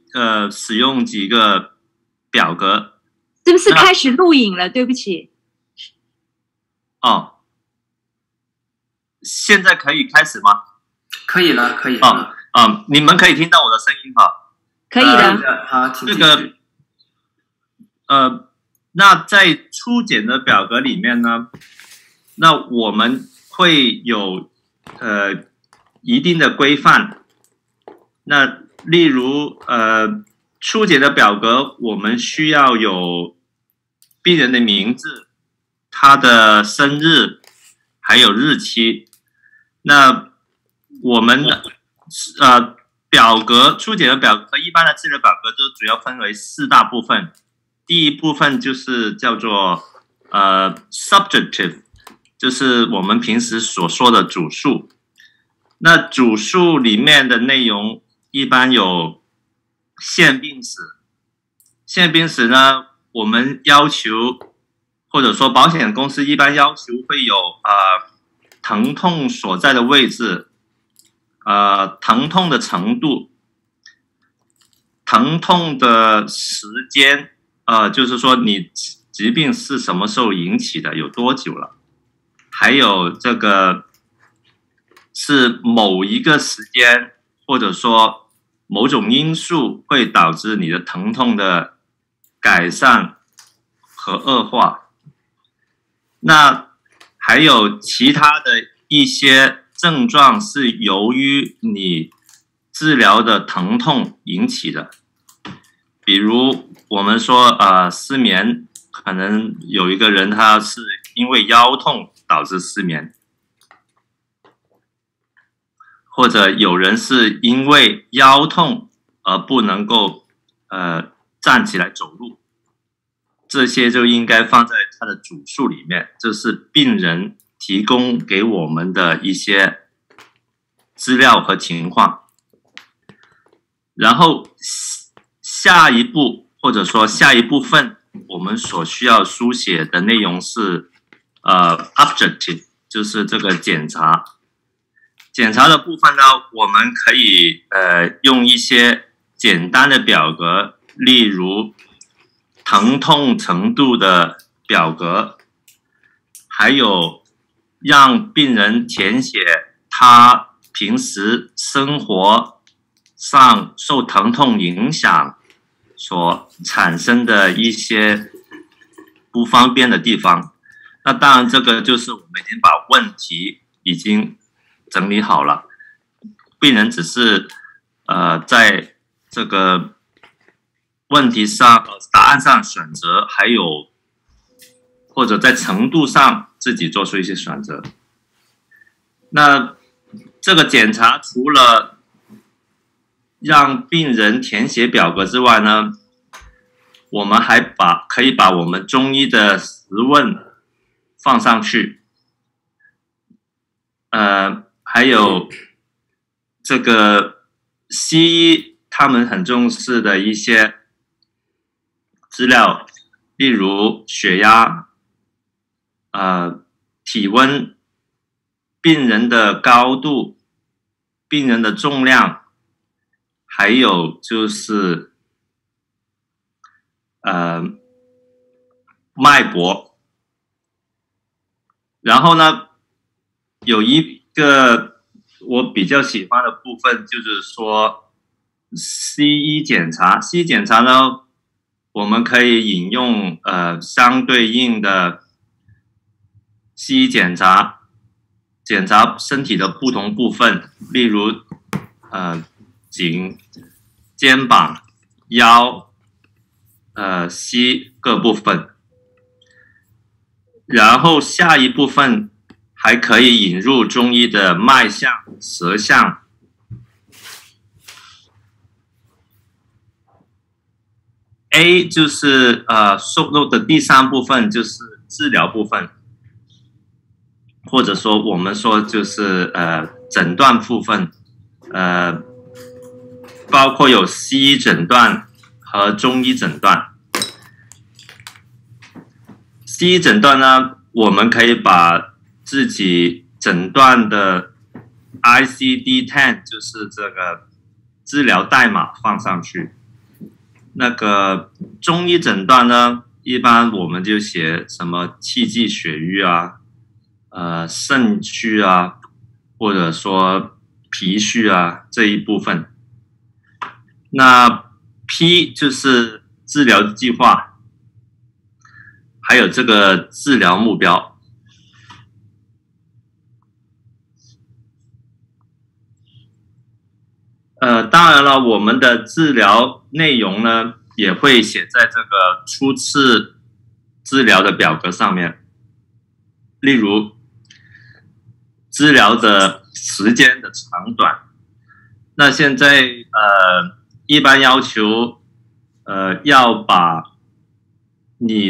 使用几个表格。 是不是开始录影了？对不起。 哦，现在可以开始吗？ 可以了，可以了。 你们可以听到我的声音哈？ 可以的。 好，请这个那在初检的表格里面呢，那我们会有一定的规范。那例如初检的表格，我们需要有病人的名字、他的生日，还有日期。那我们表格初检的表格和一般的治疗表格都主要分为4大部分。第一部分就是叫做subjective， 就是我们平时所说的主诉。那主诉里面的内容一般有宪病史。宪病史呢，我们要求或者说保险公司一般要求会有疼痛所在的位置，疼痛的程度，疼痛的时间，就是说你疾病是什么时候引起的，有多久了，还有这个是某一个时间或者说某种因素会导致你的疼痛的改善和恶化。那还有其他的一些症状是由于你治疗的疼痛引起的，比如我们说失眠，可能有一个人他是因为腰痛导致失眠，或者有人是因为腰痛而不能够站起来走路，这些就应该放在他的主诉里面，这是病人提供给我们的一些资料和情况。然后下一步或者说下一部分我们所需要书写的内容是objective， 就是这个检查。检查的部分呢，我们可以用一些简单的表格，例如疼痛程度的表格，还有让病人填写他平时生活上受疼痛影响所产生的一些不方便的地方。那当然这个就是我们已经把问题已经整理好了，病人只是在这个问题上答案上选择，还有或者在程度上自己做出一些选择。那这个检查除了让病人填写表格之外呢，我们还可以把我们中医的实问放上去，还有这个西医他们很重视的一些资料，例如血压、体温、病人的高度、病人的重量，还有就是脉搏。然后呢，有一个我比较喜欢的部分，就是说西医检查。西医检查呢，我们可以引用相对应的西医检查，检查身体的不同部分，例如颈、肩膀、腰、膝各部分。然后下一部分还可以引入中医的脉象、舌象。A 就是收录的第3部分，就是治疗部分，或者说我们说就是诊断部分，包括有西医诊断和中医诊断。西医诊断呢，我们可以把自己诊断的 ICD-10， 就是这个治疗代码放上去。 那个中医诊断呢，一般我们就写什么气机血瘀啊，肾虚啊，或者说脾虚啊这一部分。那 P 就是治疗计划，还有这个治疗目标。当然了，我们的治疗内容呢，也会写在这个初次治疗的表格上面。例如，治疗的时间的长短。那现在一般要求要把你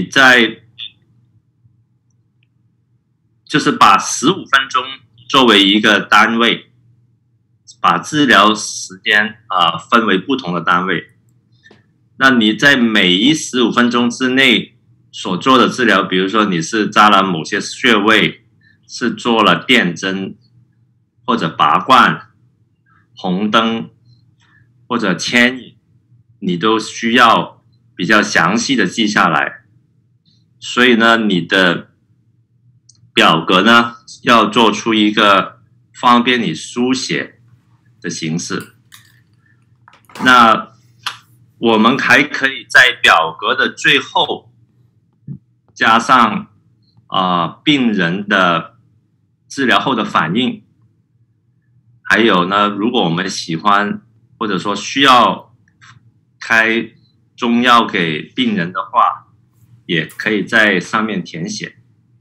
就是把15分钟作为一个单位，把治疗时间分为不同的单位。那你在每一15分钟之内所做的治疗，比如说你是扎了某些穴位，是做了电针或者拔罐、红灯或者牵引，你都需要比较详细的记下来。所以呢，你的表格呢要做出一个方便你书写的形式。那我们还可以在表格的最后加上病人的治疗后的反应，还有呢，如果我们喜欢或者说需要开中药给病人的话，也可以在上面填写。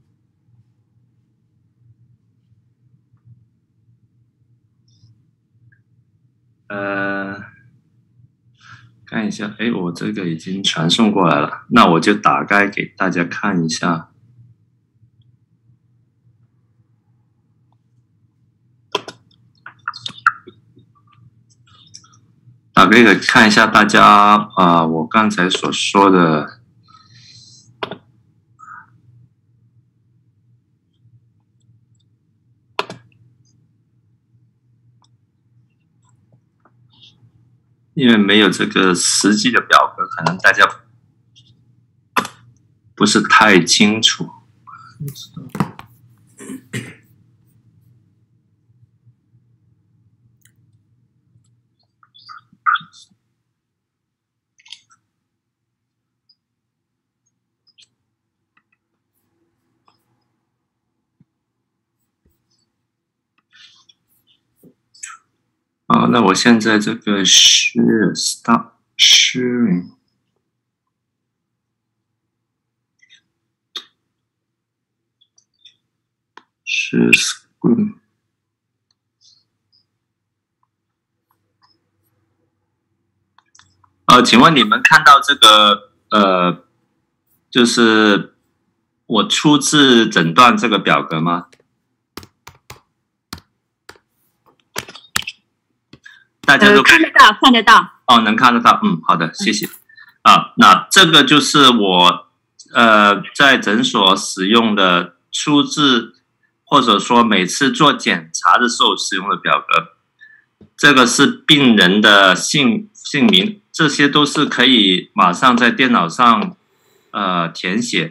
看一下，我这个已经传送过来了，那我就打开给大家看一下。打开给看一下大家我刚才所说的。因为没有这个实际的表格，可能大家不是太清楚。那我现在这个是 stop sharing。是 screen。请问你们看到这个就是我初次诊断这个表格吗？大家都看得到，看得到。 能看得到。好的，谢谢。那这个就是我在诊所使用的初次，或者说每次做检查的时候使用的表格。这个是病人的姓名，这些都是可以马上在电脑上填写。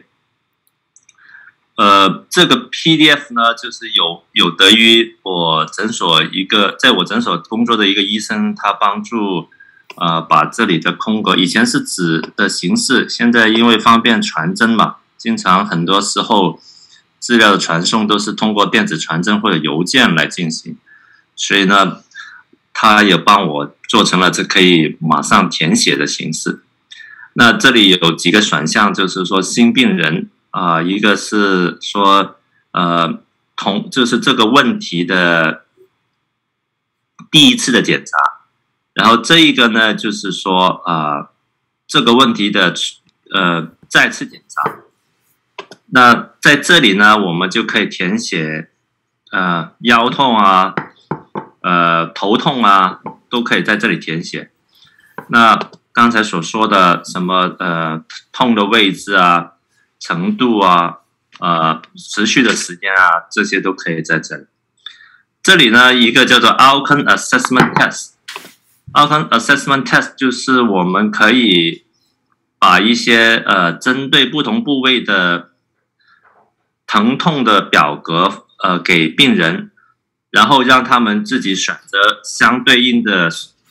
这个 PDF 呢，就是有得于我诊所在我诊所工作的一个医生，他帮助把这里的空格，以前是纸的形式，现在因为方便传真嘛，经常很多时候资料的传送都是通过电子传真或者邮件来进行，所以呢，他也帮我做成了这可以马上填写的形式。那这里有几个选项，就是说新病人。一个是说，就是这个问题的第一次的检查，然后这一个呢，就是说，这个问题的再次检查。那在这里呢，我们就可以填写，腰痛啊，头痛啊，都可以在这里填写。那刚才所说的什么痛的位置啊。程度啊，持续的时间啊，这些都可以在这里。这里呢，一个叫做 Outcome Assessment Test。Outcome Assessment Test 就是我们可以把一些针对不同部位的疼痛的表格给病人，然后让他们自己选择相对应的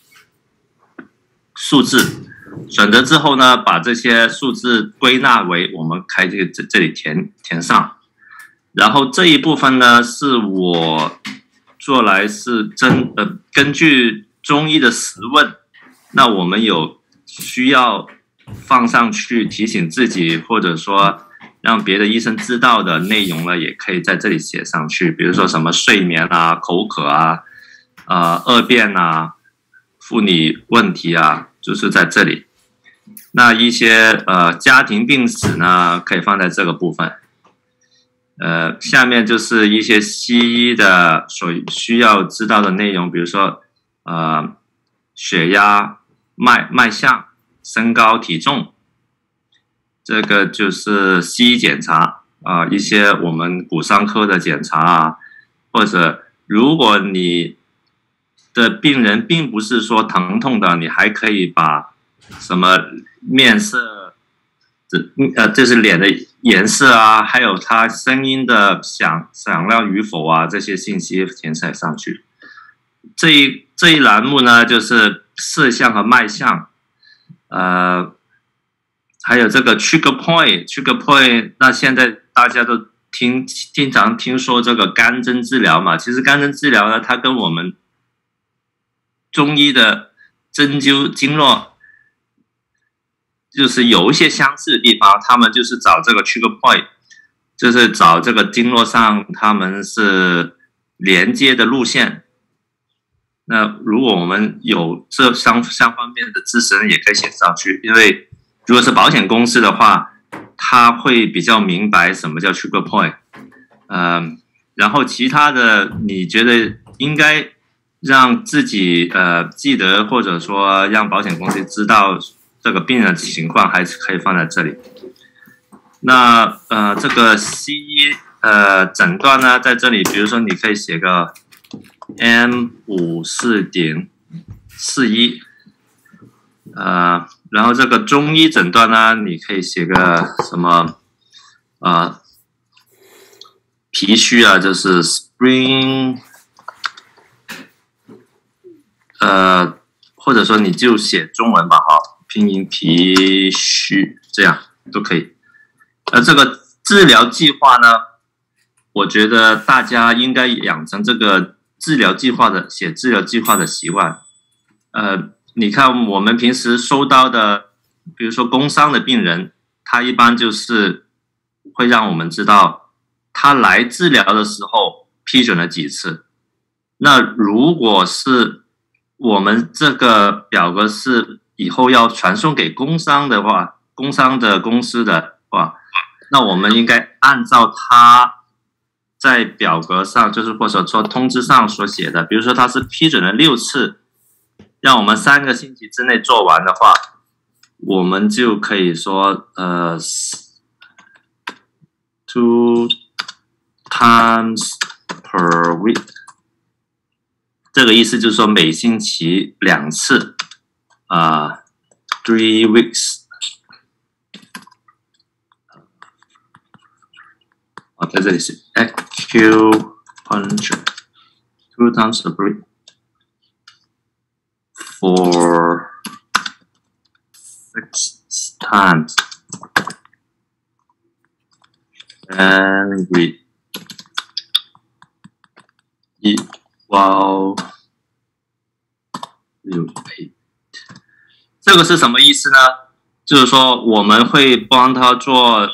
数字。选择之后呢，把这些数字归纳为我们开这里填上，然后这一部分呢是我做来是根据中医的实问，那我们有需要放上去提醒自己，或者说让别的医生知道的内容呢，也可以在这里写上去，比如说什么睡眠啊、口渴啊、恶便啊、妇女问题啊，就是在这里。那一些家庭病史呢，可以放在这个部分。下面就是一些西医的所需要知道的内容，比如说血压、脉象、身高、体重，这个就是西医检查一些我们骨伤科的检查啊，或者如果你的病人并不是说疼痛的，你还可以把什么面色，就是脸的颜色啊，还有他声音的响亮与否啊，这些信息填写上去。这一栏目呢，就是色相和脉象，还有这个 trigger point， 那现在大家都经常听说这个干针治疗嘛，其实干针治疗呢，它跟我们中医的针灸经络就是有一些相似的地方，他们就是找这个 trigger point， 就是找这个经络上他们是连接的路线。那如果我们有这相方面的知识，也可以写上去，因为如果是保险公司的话，他会比较明白什么叫 trigger point。然后其他的你觉得应该让自己记得，或者说让保险公司知道这个病人的情况，还是可以放在这里。那这个西医诊断呢，在这里，比如说你可以写个 M54.41，然后这个中医诊断呢，你可以写个什么脾虚啊，就是 spring， 或者说你就写中文吧，好，拼音脾虚，这样都可以。这个治疗计划呢，我觉得大家应该养成这个治疗计划的写治疗计划的习惯。你看我们平时收到的，比如说工伤的病人，他一般就是会让我们知道他来治疗的时候批准了几次。那如果是我们这个表格是以后要传送给工伤的话，工伤的公司的话，那我们应该按照他在表格上，就是或者说通知上所写的，比如说他是批准了6次，让我们3个星期之内做完的话，我们就可以说2 times per week， 这个意思就是说每星期2次3 weeks。在这里是 acupuncture 2 times a week for 6 times and we equal 6 这个是什么意思呢？就是说我们会帮他做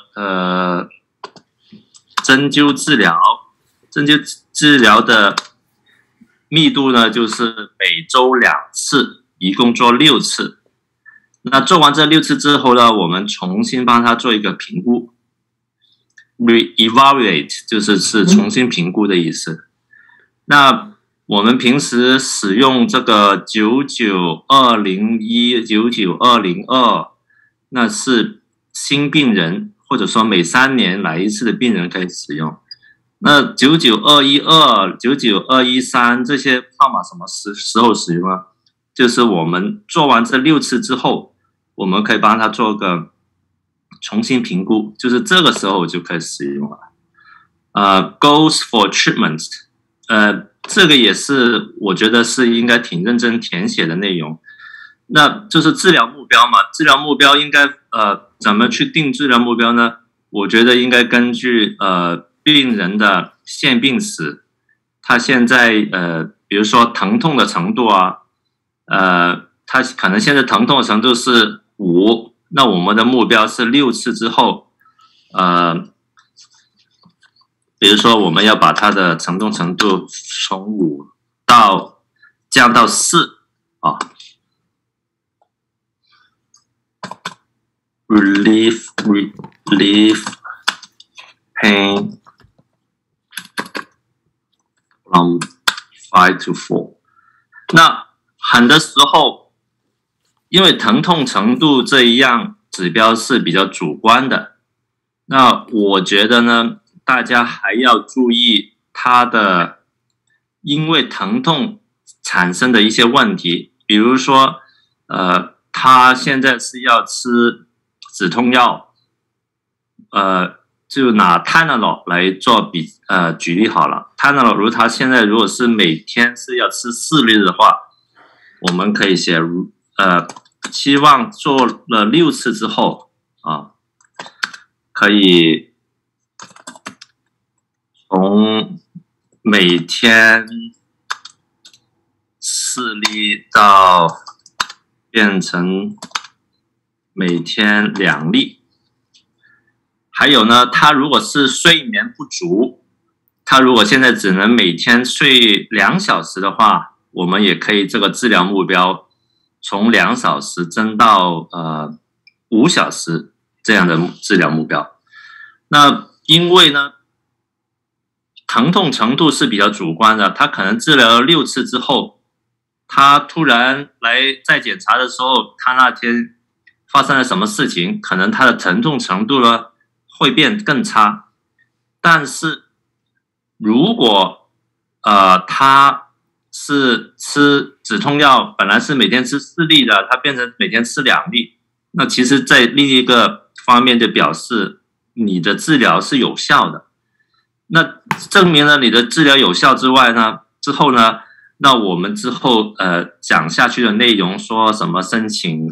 针灸治疗，针灸治疗的密度呢，就是每周2次，一共做6次。那做完这6次之后呢，我们重新帮他做一个评估 ，re-evaluate 就是重新评估的意思。那我们平时使用这个99201、99202，那是新病人，或者说每3年来一次的病人可以使用。那99212、99213这些号码什么时候使用呢？就是我们做完这6次之后， 我们可以帮他做个重新评估，就是这个时候就可以使用了。Goals for treatment， 这个也是我觉得是应该挺认真填写的内容。那就是治疗目标嘛，治疗目标应该怎么去定治疗目标呢？我觉得应该根据病人的现病史，他现在比如说疼痛的程度啊，他可能现在疼痛的程度是5，那我们的目标是6次之后，比如说我们要把他的疼痛程度从5降到4啊。Relieve pain from 5 to 4。那很多时候，因为疼痛程度这一样指标是比较主观的，那我觉得呢，大家还要注意它的因为疼痛产生的一些问题，比如说，他现在是要吃止痛药，就拿 Tylenol 来做举例好了。Tylenol 如他现在如果是每天是要吃4粒的话，我们可以写期望做了6次之后啊，可以从每天4粒到变成每天2粒。还有呢，他如果是睡眠不足，他如果现在只能每天睡2小时的话，我们也可以这个治疗目标从2小时增到5小时这样的治疗目标。那因为呢，疼痛程度是比较主观的，他可能治疗了6次之后，他突然来再检查的时候，他那天发生了什么事情，可能他的疼痛程度呢会变更差。但是如果他是吃止痛药，本来是每天吃4粒的，他变成每天吃2粒，那其实在另一个方面就表示你的治疗是有效的。那证明了你的治疗有效之外呢，之后呢，那我们之后讲下去的内容，说什么申请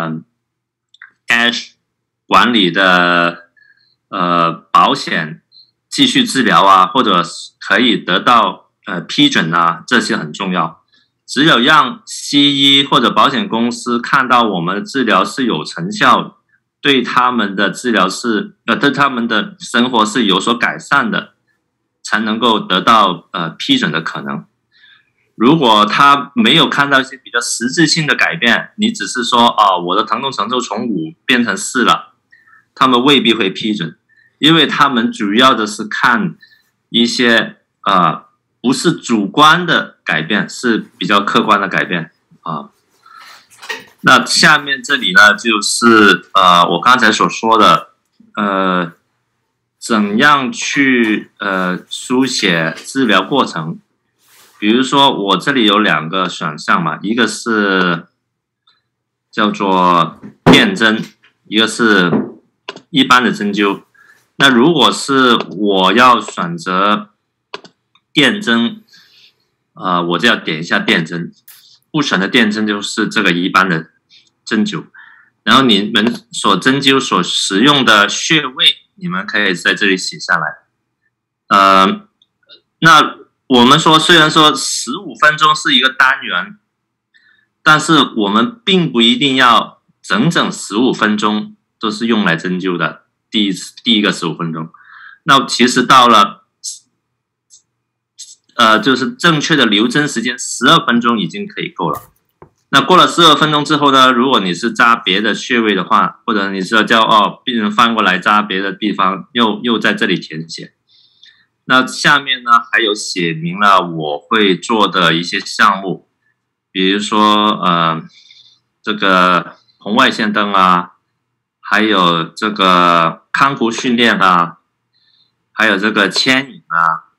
Cash 管理的保险继续治疗啊，或者可以得到批准啊，这些很重要。只有让西医或者保险公司看到我们的治疗是有成效，对他们的治疗是对他们的生活是有所改善的，才能够得到批准的可能。如果他没有看到一些比较实质性的改变，你只是说我的疼痛程度从5变成4了，他们未必会批准，因为他们主要的是看一些不是主观的改变，是比较客观的改变啊。那下面这里呢，就是我刚才所说的怎样去书写治疗过程。比如说我这里有2个选项嘛，一个是叫做电针，一个是一般的针灸。那如果是我要选择电针，我就要点一下电针，不选的电针就是这个一般的针灸。然后你们所针灸所使用的穴位，你们可以在这里写下来。那我们说，虽然说15分钟是一个单元，但是我们并不一定要整整15分钟都是用来针灸的。第一个15分钟，那其实到了就是正确的留针时间12分钟已经可以够了。那过了12分钟之后呢，如果你是扎别的穴位的话，或者你是要叫病人翻过来扎别的地方，又在这里填写。那下面呢还有写明了我会做的一些项目，比如说这个红外线灯啊，还有这个康复训练啊，还有这个牵引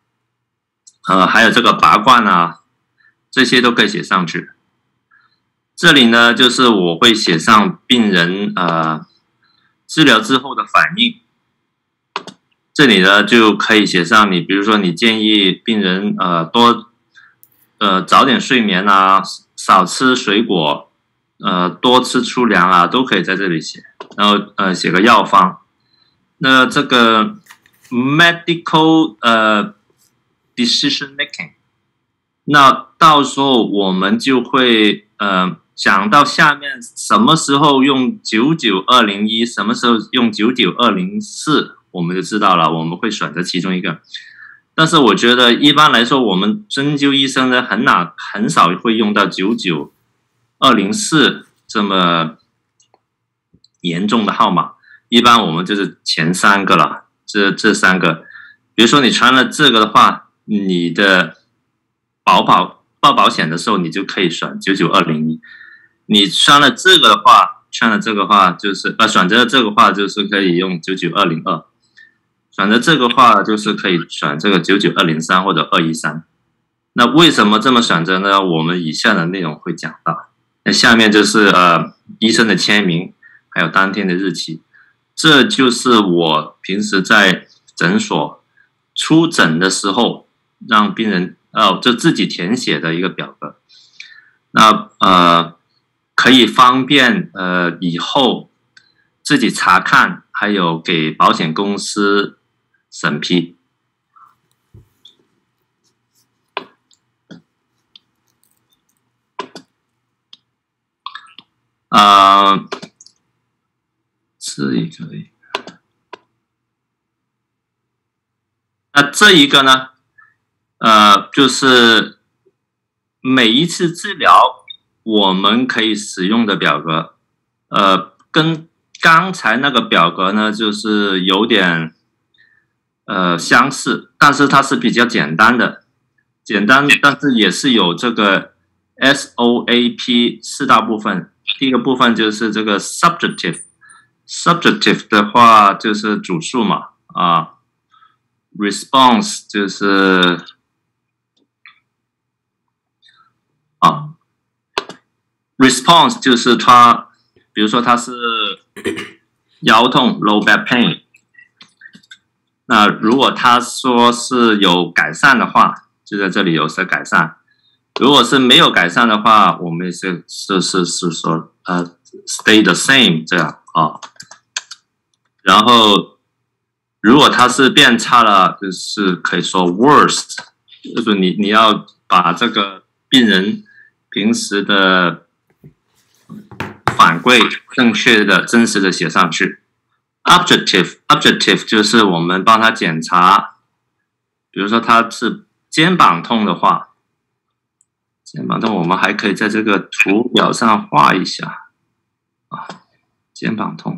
啊，还有这个拔罐啊，这些都可以写上去。 这里呢，就是我会写上病人治疗之后的反应。这里呢就可以写上你，比如说你建议病人早点睡眠啊，少吃水果，多吃粗粮啊，都可以在这里写。然后写个药方。那这个 medical decision making， 那到时候我们就会讲到下面什么时候用99201，什么时候用99204，我们就知道了，我们会选择其中一个。但是我觉得一般来说，我们针灸医生呢很少会用到99204这么严重的号码，一般我们就是前3个了，这3个。比如说你穿了这个的话，你的报保险的时候，你就可以选99201。你穿了这个的话，就是选择这个话就是可以用99202。选择这个话就是可以选这个99203或者213。那为什么这么选择呢？我们以下的内容会讲到。那下面就是医生的签名，还有当天的日期。这就是我平时在诊所出诊的时候让病人就自己填写的一个表格。那可以方便以后自己查看，还有给保险公司审批。这一个，那这一个呢，就是每一次治疗我们可以使用的表格，跟刚才那个表格呢，就是有点相似，但是它是比较简单，但是也是有这个 SOAP 4大部分。第一个部分就是这个 subjective 的话就是主诉嘛，response 就是response 就是他，比如说他是腰痛 low back pain， 那如果他说是有改善的话，就在这里有些改善。如果是没有改善的话，我们是说stay the same 这样啊。然后如果它是变差了，就是可以说 worse， 就是你要把这个病人平时的反馈正确的、真实的写上去。objective 就是我们帮他检查，比如说他是肩膀痛的话。肩膀痛，我们还可以在这个图表上画一下肩膀痛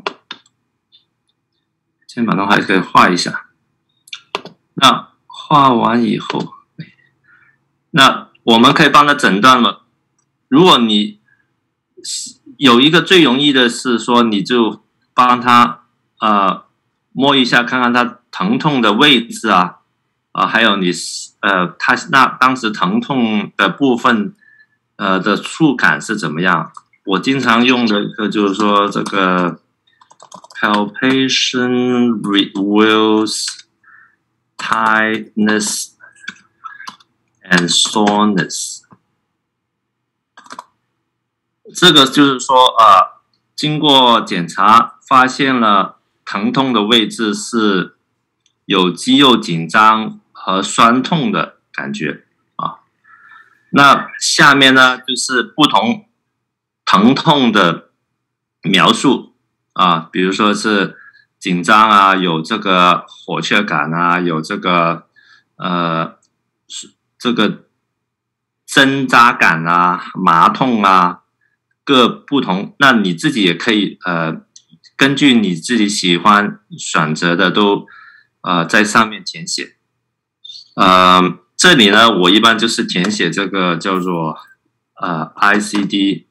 还可以画一下。那画完以后，那我们可以帮他诊断了。如果你有一个最容易的是说，你就帮他摸一下，看看他疼痛的位置还有你他当时疼痛的部分的触感是怎么样？我经常用的一个就是说这个 palpation reveals tightness and soreness。这个就是说经过检查发现了疼痛的位置是有肌肉紧张和酸痛的感觉那下面呢就是不同疼痛的描述比如说是紧张有这个火雀感有这个挣扎感麻痛各不同。那你自己也可以根据你自己喜欢选择的都在上面填写。这里呢，我一般就是填写这个叫做ICD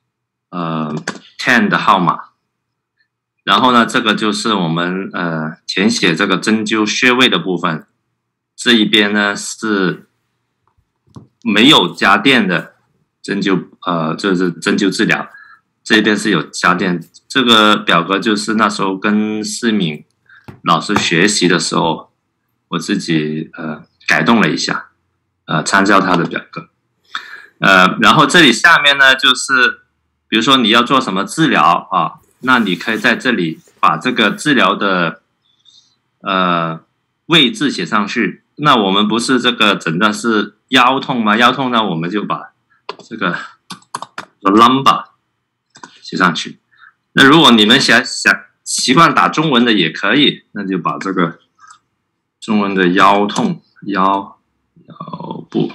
10的号码。然后呢，这个就是我们填写这个针灸穴位的部分。这一边呢是没有家电的针灸就是针灸治疗，这边是有家电。这个表格就是那时候跟思敏老师学习的时候，我自己改动了一下，参照他的表格。然后这里下面呢，就是比如说你要做什么治疗啊，那你可以在这里把这个治疗的位置写上去。那我们不是这个诊断是腰痛吗？腰痛呢，我们就把这个 lumbar 写上去。那如果你们想习惯打中文的也可以，那就把这个中文的腰痛腰部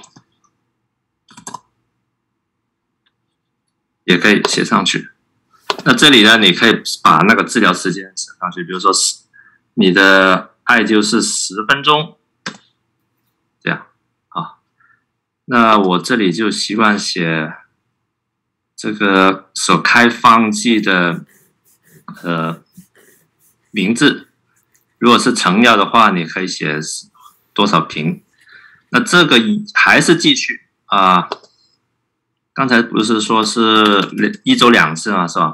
也可以写上去。那这里呢，你可以把那个治疗时间写上去，比如说你的艾灸是10分钟，这样啊。那我这里就习惯写这个所开方剂的名字。如果是成药的话，你可以写多少瓶。那这个还是继续啊。刚才不是说是1周2次嘛，是吧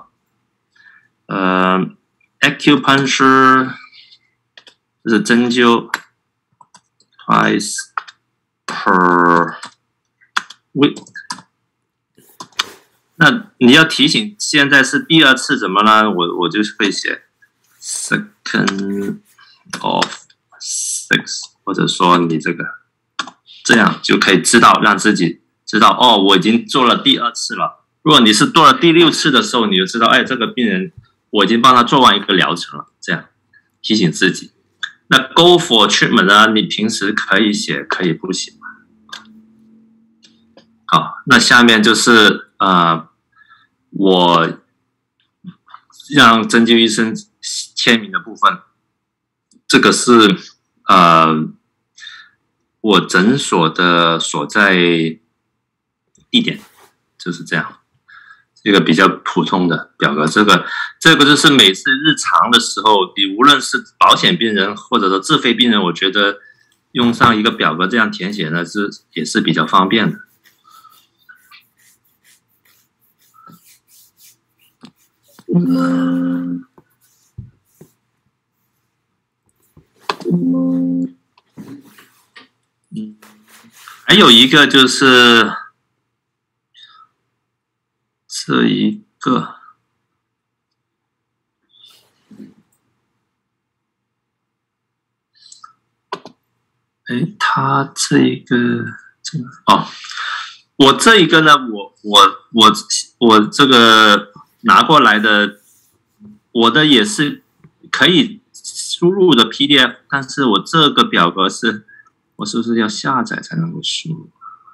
？acupuncture 就是针灸 twice per week。那你要提醒现在是第2次怎么呢？我就会写 second of 6， 或者说你这样就可以知道，让自己知道哦，我已经做了第2次了。如果你是做了第6次的时候，你就知道，哎，这个病人我已经帮他做完一个疗程了，这样提醒自己。那 go for treatment 呢？你平时可以写，可以不写。好，那下面就是我让针灸医生签名的部分。这个是我诊所的所在地点，就是这样。一个比较普通的表格，这个就是每次日常的时候，你无论是保险病人或者说自费病人，我觉得用上一个表格这样填写呢，也是比较方便的。还有一个就是这一个，他这个我这一个呢，我这个拿过来的，我的也是可以输入的 PDF， 但是我这个表格我是不是要下载才能够输入？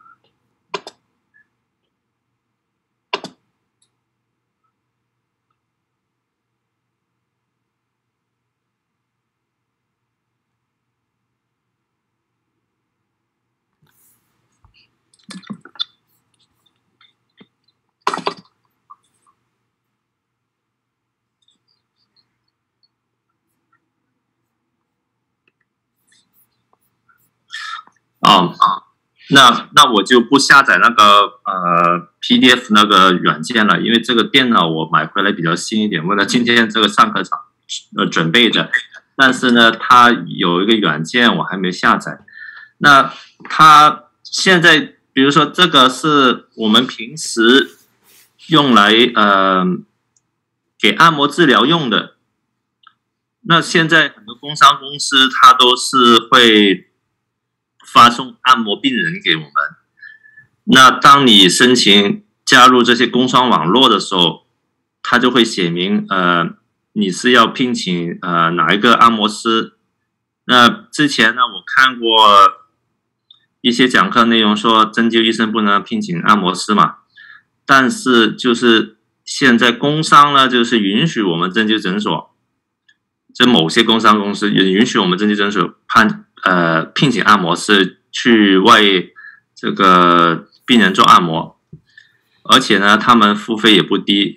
那我就不下载那个PDF 那个软件了，因为这个电脑我买回来比较新一点，为了今天这个上课场准备的。但是呢，它有一个软件我还没下载。那它现在，比如说这个是我们平时用来给按摩治疗用的。那现在很多工商公司它都是会发送按摩病人给我们。那当你申请加入这些工商网络的时候，它就会写明你是要聘请哪一个按摩师。那之前呢，我看过一些讲课内容说针灸医生不能聘请按摩师嘛，但是就是现在工商呢，就是允许我们针灸诊所，这某些工商公司也允许我们针灸诊所聘请按摩师去为这个病人做按摩，而且呢，他们付费也不低，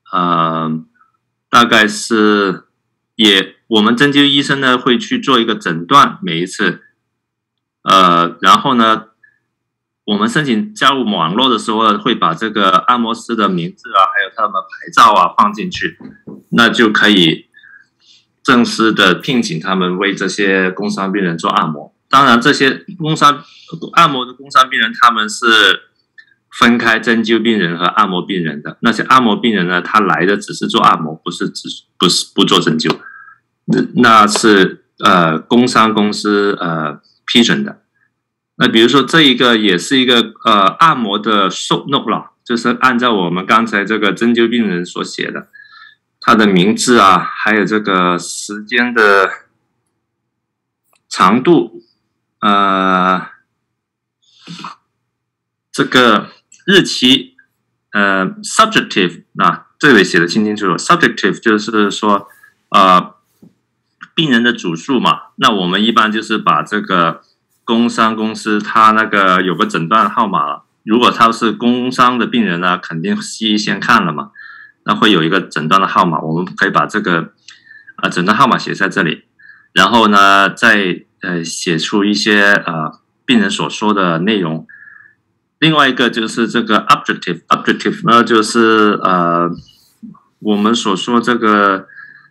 大概是我们针灸医生呢会去做一个诊断，每一次，然后呢， 我们申请加入网络的时候，会把这个按摩师的名字啊，还有他们牌照啊放进去，那就可以正式的聘请他们为这些工伤病人做按摩。当然，这些按摩的工伤病人，他们是分开针灸病人和按摩病人的。那些按摩病人呢，他来的只是做按摩，不是不做针灸，那是工伤公司批准的。那比如说这一个也是一个按摩的 short note 了，就是按照我们刚才这个针灸病人所写的，他的名字啊，还有这个时间的长度，这个日期，subjective 这里写的清清楚楚 ，subjective 就是说病人的主诉嘛，那我们一般就是把这个工伤公司他那个有个诊断号码，如果他是工伤的病人呢，肯定西医先看了嘛，那会有一个诊断的号码，我们可以把这个诊断号码写在这里，然后呢再写出一些病人所说的内容。另外一个就是这个 objective 呢，就是我们所说这个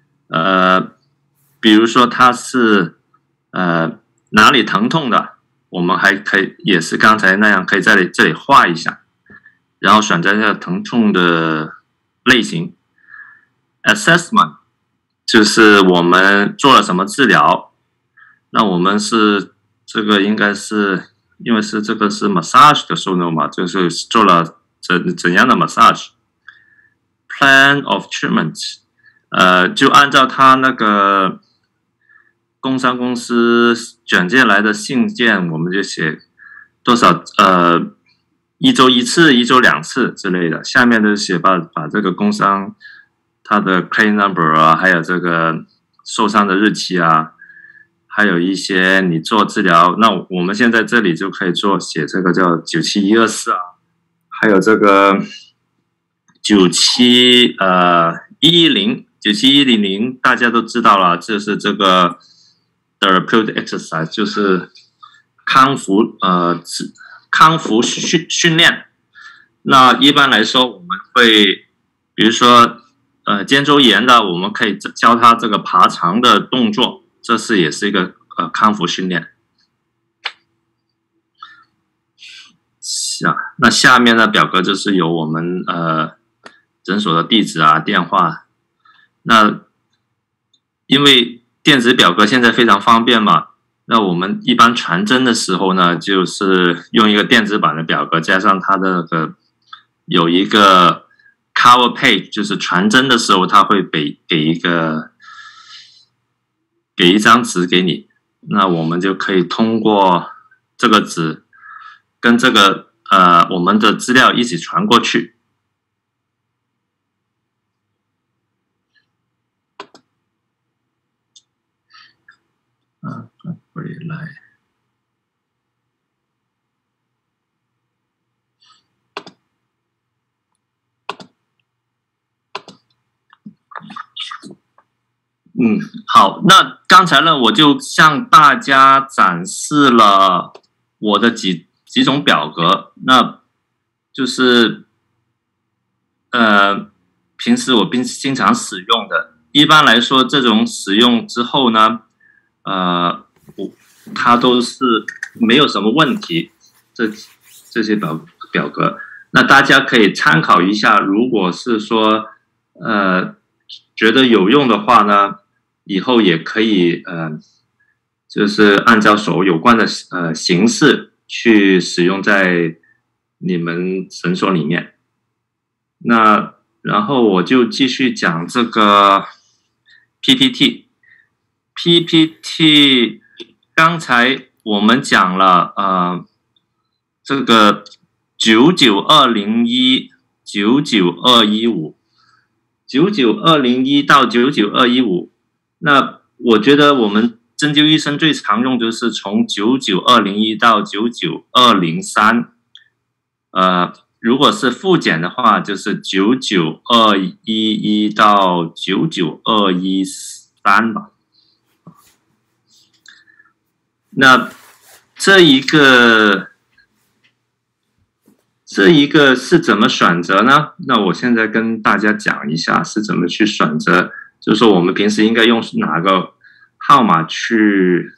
比如说他是哪里疼痛的，我们还可以也是刚才那样，可以在这里画一下，然后选择一下疼痛的类型。assessment 就是我们做了什么治疗，那我们是这个应该是因为是这个是 massage 的 short note 嘛，就是做了怎样的 massage。plan of treatment 就按照他那个工伤公司转介来的信件，我们就写多少一周1次、1周2次之类的。下面就写把这个工伤它的 claim number 啊，还有这个受伤的日期啊，还有一些你做治疗，那我们现在这里就可以写这个叫97124啊，还有这个97110大家都知道了，就是这个 therapeutic exercise 就是康复训练。那一般来说我们会比如说肩周炎的，我们可以教他这个爬墙的动作，这也是一个康复训练。那下面的表格就是有我们诊所的地址啊、电话。那因为电子表格现在非常方便嘛，那我们一般传真的时候呢，就是用一个电子版的表格，加上它的有一个 cover page， 就是传真的时候它会给一张纸给你，那我们就可以通过这个纸跟这个我们的资料一起传过去。回来。好，那刚才呢，我就向大家展示了我的几种表格，那就是平时我经常使用的。一般来说，这种使用之后呢，它都是没有什么问题，这些表格，那大家可以参考一下。如果是说觉得有用的话呢，以后也可以就是按照有关的形式去使用在你们诊所里面。那然后我就继续讲这个 PPT。刚才我们讲了这个99201、99215、99201到99215。那我觉得我们针灸医生最常用就是从99201到99203。如果是复检的话，就是99211到99213吧。那这一个这一个是怎么选择呢？那我现在跟大家讲一下是怎么去选择，就是说我们平时应该用哪个号码去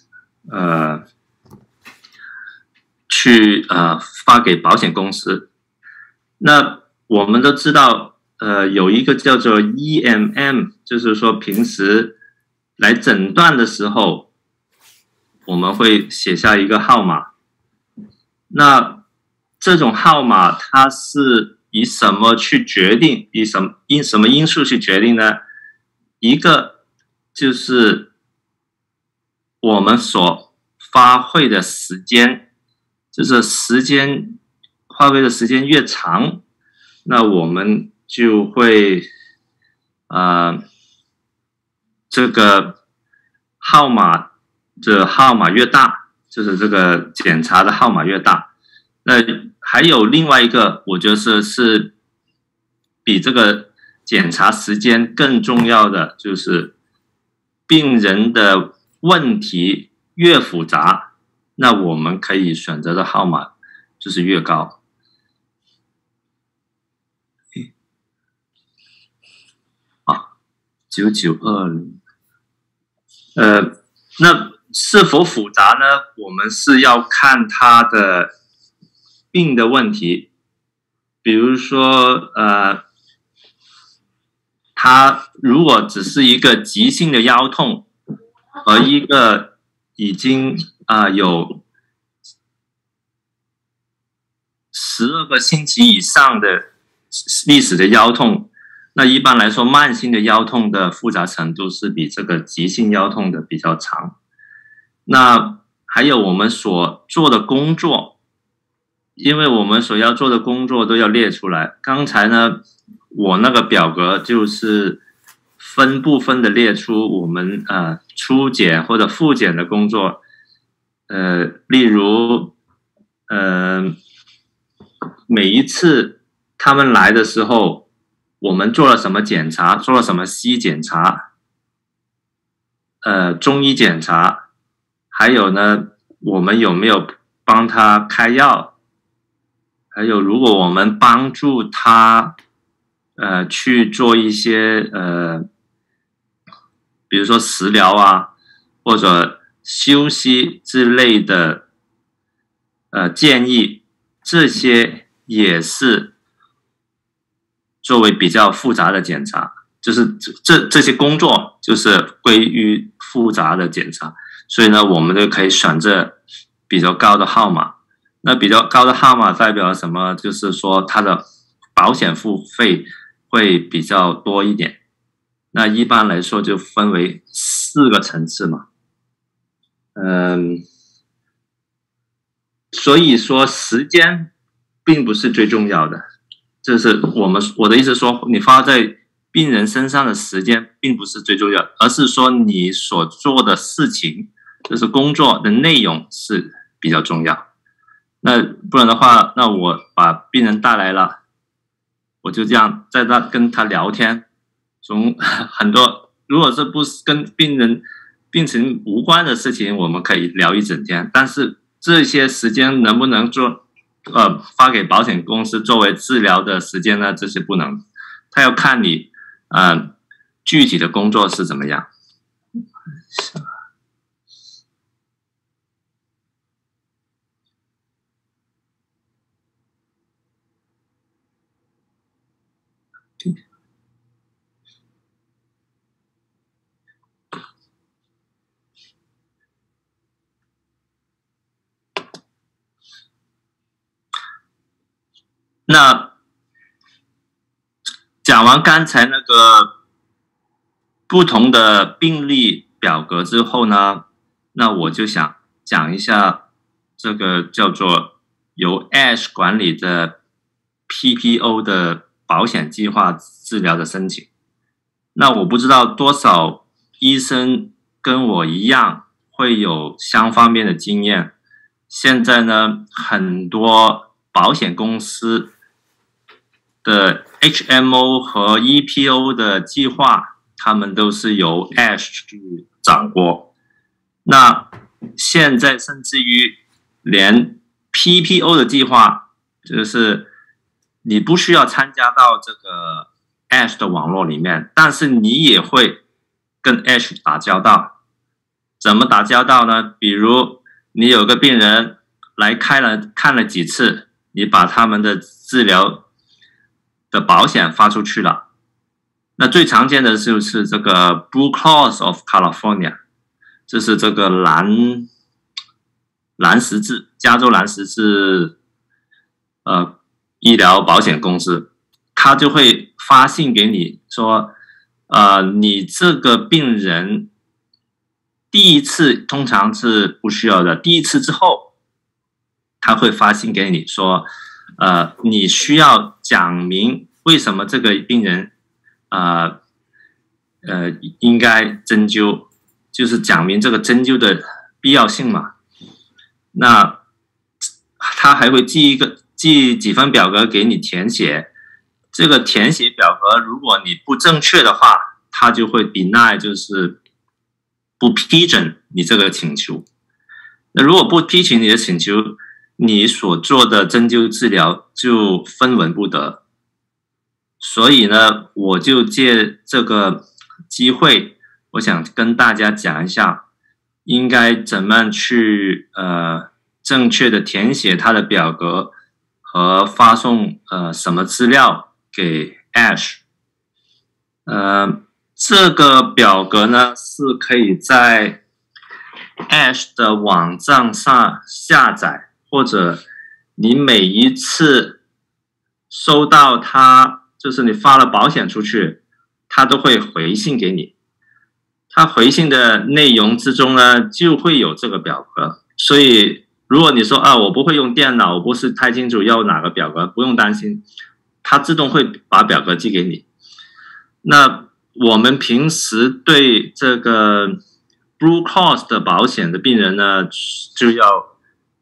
发给保险公司。那我们都知道，有一个叫做 EMM， 就是说平时来诊断的时候，我们会写下一个号码。那这种号码它是以什么去决定？以什么因素去决定呢？一个就是我们所花费的时间，就是花费的时间越长，那我们就会这个号码越大，就是这个检查的号码越大。那还有另外一个，我觉得是比这个检查时间更重要的，就是病人的问题越复杂，那我们可以选择的号码就是越高。9920，那是否复杂呢？我们是要看他的病的问题，比如说他如果只是一个急性的腰痛，而一个已经有12个星期以上的历史的腰痛，那一般来说慢性的腰痛的复杂程度是比这个急性腰痛的比较长。那还有我们所做的工作，因为我们所要做的工作都要列出来。刚才呢，我那个表格就是分部分的列出我们初检或者复检的工作。例如每一次他们来的时候，我们做了什么检查，做了什么 C 检查，中医检查，还有呢，我们有没有帮他开药，还有如果我们帮助他去做一些比如说食疗啊，或者休息之类的建议，这些也是作为比较复杂的检查，就是这些工作就是归于复杂的检查，所以呢，我们就可以选择比较高的号码。那比较高的号码代表什么？就是说它的保险付费会比较多一点。那一般来说就分为4个层次嘛。所以说时间并不是最重要的，就是我的意思说，你花在病人身上的时间并不是最重要，而是说你所做的事情，就是工作的内容是比较重要。那不然的话，那我把病人带来了，我就这样在那跟他聊天，从很多如果是不是跟病情无关的事情，我们可以聊一整天，但是这些时间能不能发给保险公司作为治疗的时间呢？这是不能，他要看你具体的工作是怎么样。那讲完刚才那个不同的病例表格之后呢，那我就想讲一下这个叫做由 ASH 管理的 PPO 的保险计划治疗的申请。那我不知道多少医生跟我一样会有相方面的经验。现在呢，很多保险公司的 HMO 和 EPO 的计划，他们都是由 ASH 去掌握。那现在甚至于连 PPO 的计划，就是你不需要参加到这个 Ash 的网络里面，但是你也会跟 Ash 打交道。怎么打交道呢？比如你有个病人来看了几次，你把他们的治疗的保险发出去了。那最常见的就是这个 Blue Cross of California， 就是这个蓝十字，加州蓝十字医疗保险公司，他就会发信给你说，你这个病人第一次通常是不需要的，第一次之后，他会发信给你说，你需要讲明为什么这个病人应该针灸，就是讲明这个针灸的必要性嘛。那他还会寄几份表格给你填写，这个填写表格如果你不正确的话，他就会 deny， 就是不批准你这个请求。那如果不批准你的请求，你所做的针灸治疗就分文不得。所以呢，我就借这个机会，我想跟大家讲一下，应该怎么去正确的填写它的表格和发送什么资料给 Ash。这个表格呢是可以在 Ash 的网站上下载，或者你每一次收到它，就是你发了保险出去，它都会回信给你。它回信的内容之中呢，就会有这个表格。所以如果你说我不会用电脑，我不是太清楚要哪个表格，不用担心，它自动会把表格寄给你。那我们平时对这个 Blue Cross 的保险的病人呢，就要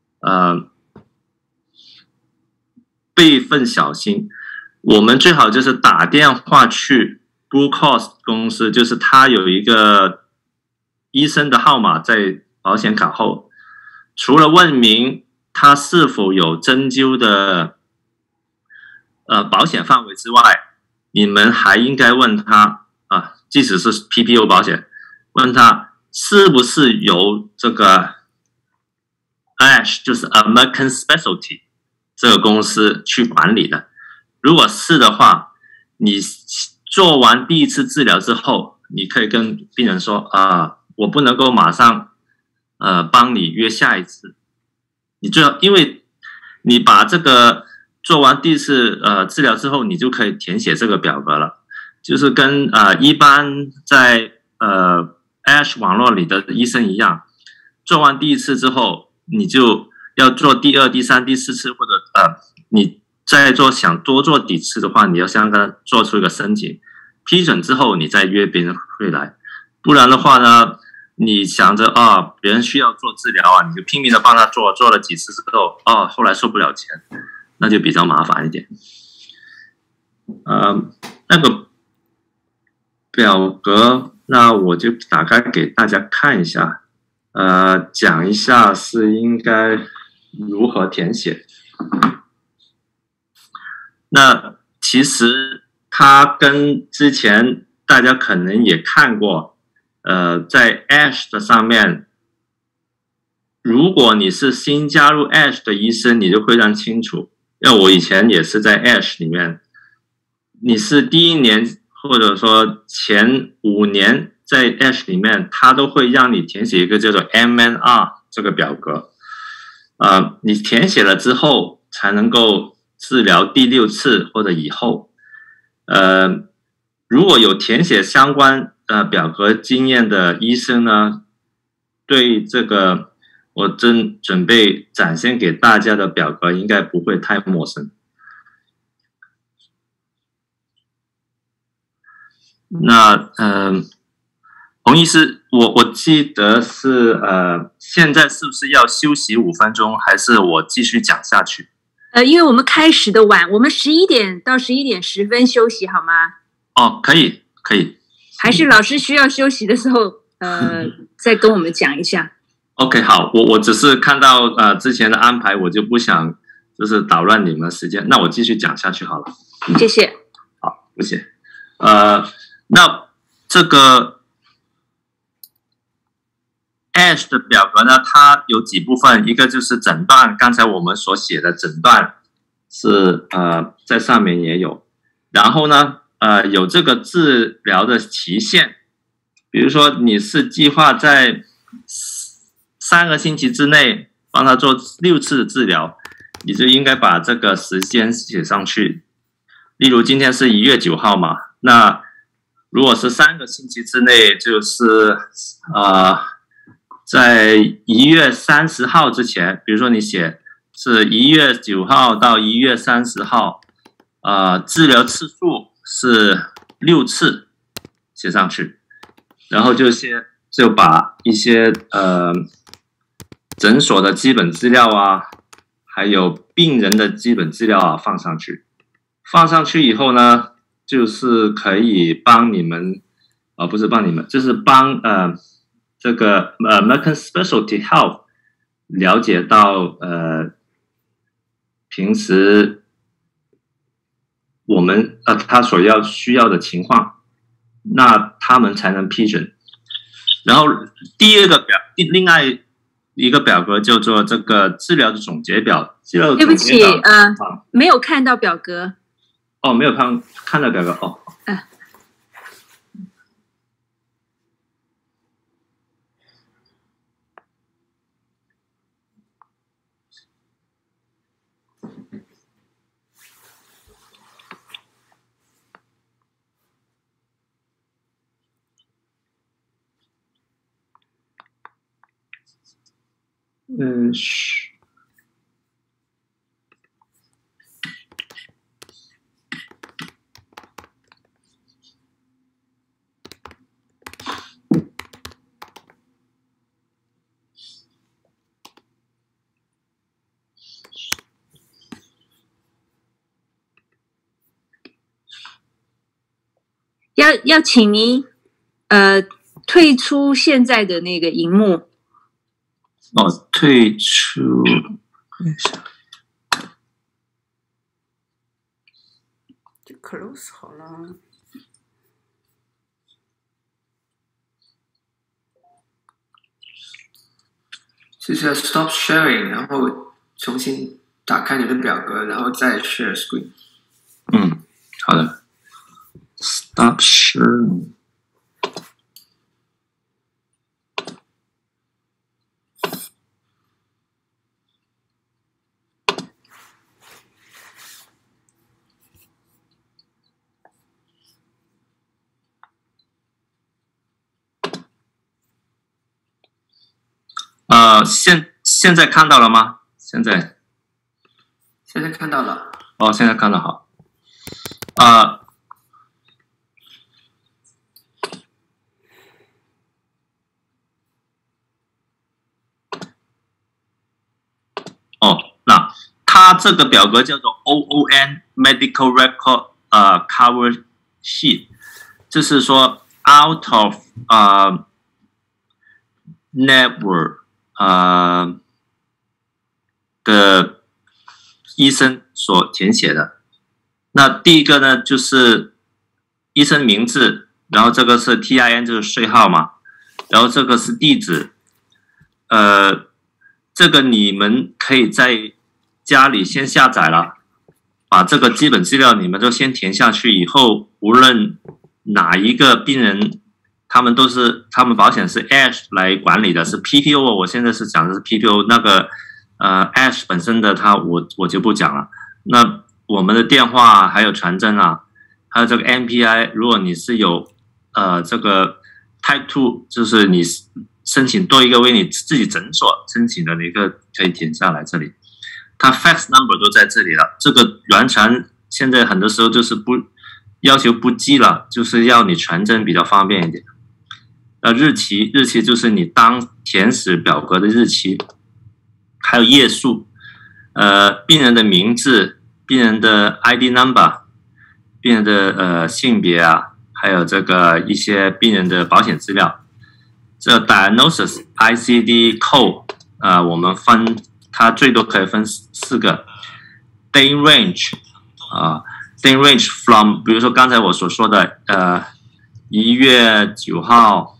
备份小心。我们最好就是打电话去 Blue Cross 公司，就是他有一个医生的号码在保险卡后，除了问明他是否有针灸的保险范围之外，你们还应该问他即使是 PPO 保险，问他是不是由这个 Ash 就是 American Specialty 这个公司去管理的。如果是的话，你做完第一次治疗之后，你可以跟病人说我不能够马上帮你约下一次。你最好，因为你把这个做完第一次治疗之后，你就可以填写这个表格了。就是跟一般在Ash 网络里的医生一样，做完第一次之后，你就要做第二、第三、第四次，或者你再想多做几次的话，你要向他做出一个申请，批准之后你再约别人回来。不然的话呢，你想着别人需要做治疗你就拼命的帮他做了几次之后后来收不了钱，那就比较麻烦一点。那个表格，那我就打开给大家看一下，讲一下是应该如何填写。那其实它跟之前大家可能也看过，在 Ash 的上面，如果你是新加入 Ash 的医生，你就非常清楚，因为我以前也是在 Ash 里面，你是第一年或者说前5年在 Ash 里面，它都会让你填写一个叫做 MNR 这个表格，你填写了之后才能够治疗第6次或者以后。如果有填写相关表格经验的医生呢，对这个我正准备展现给大家的表格应该不会太陌生。那洪医师，我记得是现在是不是要休息5分钟，还是我继续讲下去？ 因为我们开始的晚，我们11点到11点10分休息好吗？ 可以。 还是老师需要休息的时候，再跟我们讲一下。 OK， 好，我只是看到之前的安排，我就不想就是打乱你们的时间。那我继续讲下去好了。 谢谢。 好，不谢。那这个 ASH 的表格呢，它有几部分，一个就是诊断，刚才我们所写的诊断是在上面也有，然后呢有这个治疗的期限，比如说你是计划在3个星期之内帮他做6次的治疗，你就应该把这个时间写上去。例如今天是1月9号嘛，那如果是3个星期之内，就是在1月30号之前，比如说你写是1月9号到1月30号，治疗次数是6次写上去，然后就把一些诊所的基本资料啊，还有病人的基本资料啊放上去。放上去以后呢，就是可以帮你们，不是帮你们，就是帮这个American Specialty Health 了解到平时我们他需要的情况，那他们才能批准。然后另外一个表格叫做这个治疗的总结表。 对不起，没有看到表格。 哦，没有看到表格哦。 要请您退出现在的那个荧幕。 哦，退出。 就 close 好了。 就是 stop sharing， 然后重新打开你的表格，然后再 share screen。 好的。Stop sharing。现在看到了吗？现在看到了。 哦，现在看到好。那它这个表格叫做 OON Medical Record Cover Sheet， 就是说 out of network的医生所填写的。那第一个呢，就是医生名字，然后这个是 TIN， 就是税号嘛，然后这个是地址。这个你们可以在家里先下载了，把这个基本资料你们都先填下去，以后无论哪一个病人，他们保险是 ASH 来管理的，是 PPO， 我现在是讲的是 PPO， 那个ASH 本身的我就不讲了。那我们的电话还有传真啊，还有这个 MPI， 如果你是有这个 Type 2， 就是你申请多一个为你自己诊所申请的一个可以填下来这里，它 fax number 都在这里了。这个完全现在很多时候就是要求不寄了，就是要你传真比较方便一点。日期就是你当填写表格的日期，还有页数，病人的名字，病人的 ID number， 病人的性别啊，还有这个一些病人的保险资料。这 diagnosis ICD code 我们它最多可以分4个， day range day range from 比如说刚才我所说的1月9号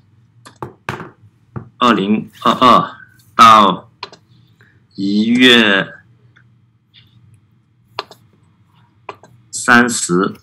2022到1月30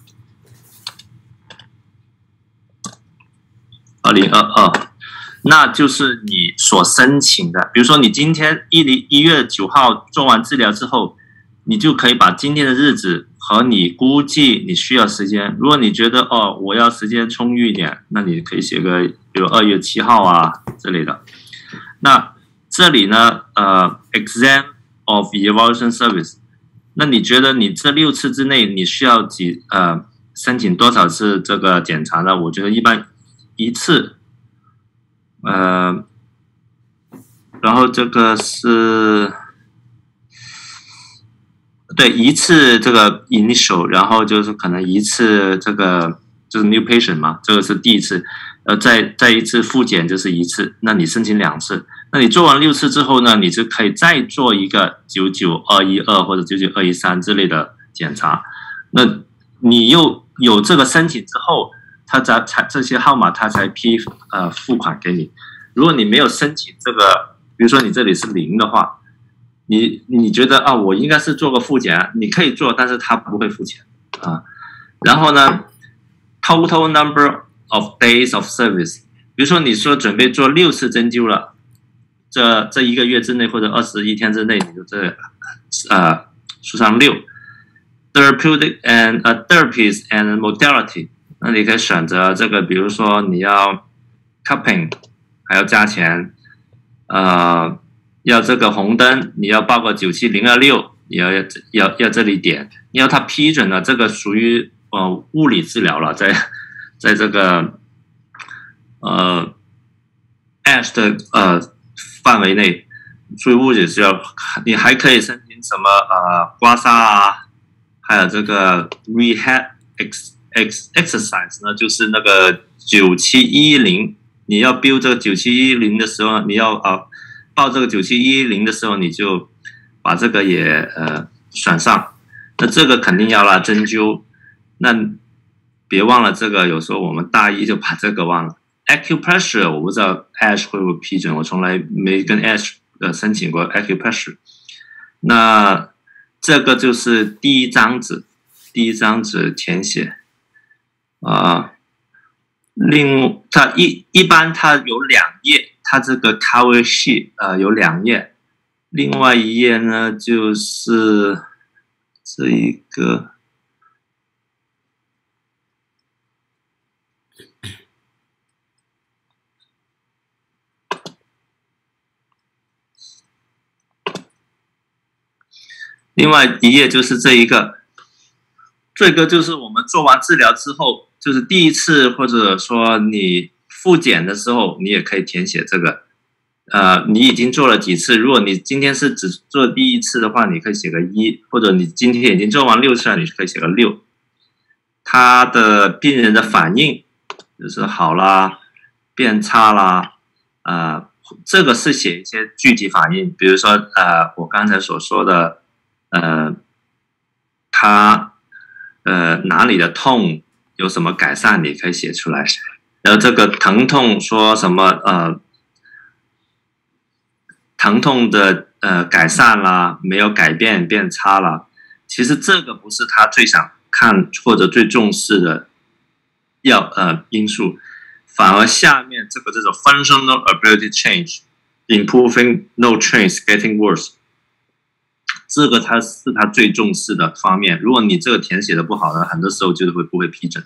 2022，那就是你所申请的。比如说你今天1月9号做完治疗之后，你就可以把今天的日子和你估计你需要时间。如果你觉得我要时间充裕一点，那你可以写个比如2月7号啊之类的。那这里呢exam of evaluation service， 那你觉得你这6次之内你需要申请多少次这个检查呢？我觉得一般1次，然后这个是对1次这个 initial， 然后就是可能1次这个就是 new patient 嘛，这个是第1次，再1次复检就是1次，那你申请2次，那你做完6次之后呢，你就可以再做一个99212或者99213之类的检查，那你又有这个申请之后，他才这些号码他才批付款给你。如果你没有申请这个，比如说你这里是0的话，你觉得我应该是做个复检，你可以做，但是他不会付钱啊。然后呢 ，total number of days of service， 比如说你说准备做6次针灸了，这1个月之内或者21天之内，你就数上6。Therapeutic and therapies and modality， 那你可以选择这个，比如说你要 cupping 还要加钱，要这个红灯，你要报个97026，你要这里点，你要他批准了，这个属于物理治疗了，在这个ASH 的范围内，属于物理治疗，你还可以申请什么刮痧啊，还有这个 rehab exercise 呢，就是那个9710，你要 build 这个9710的时候，你要报这个9710的时候，你就把这个也选上。那这个肯定要啦，针灸。那别忘了这个，有时候我们大一就把这个忘了。acupressure 我不知道 ASH 会不会批准，我从来没跟 ASH 申请过 acupressure。那这个就是第一张纸填写它一般它有2页，它这个 cover sheet 有2页，另外1页呢就是这一个。另外1页就是这一个，这个就是我们做完治疗之后，就是第1次或者说你复检的时候，你也可以填写这个。你已经做了几次？如果你今天是只做第1次的话，你可以写个1，或者你今天已经做完6次了，你可以写个6。他的病人的反应就是好啦，变差啦，这个是写一些具体反应，比如说我刚才所说的。他哪里的痛有什么改善，你可以写出来。然后这个疼痛说什么疼痛的改善啦，没有改变，变差啦。其实这个不是他最想看或者最重视的因素，反而下面这种 functional ability change improving no change getting worse。这个它是他最重视的方面，如果你这个填写的不好呢，很多时候就是不会批准。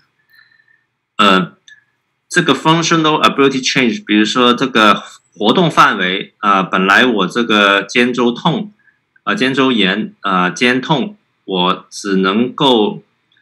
这个 functional ability change， 比如说这个活动范围本来我这个肩周痛肩周炎肩痛，我只能够